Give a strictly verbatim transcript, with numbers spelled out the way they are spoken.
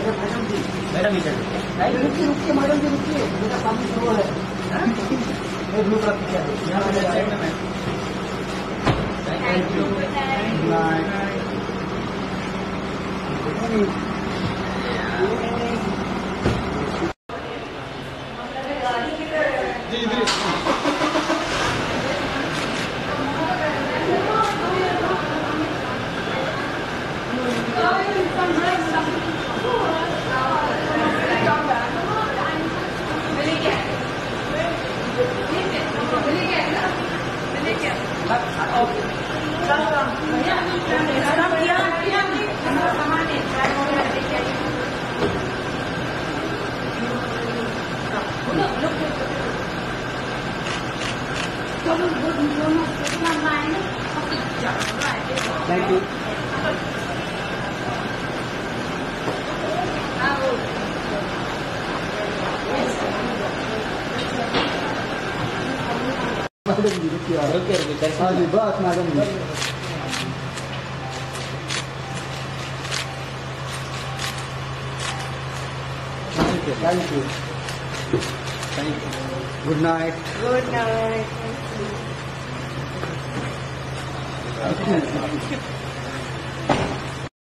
Madam इधर रुकिए रुकिए मैडम जी रुकिए, मेरा काफी स्लो है। मैं ब्लू कलर की यहाँ पे साइड में। Thank you. Good night. Thank you. Madam ji रुकिए, हाँ जी बस madam ji. Thank you thank you. Good night. Good night.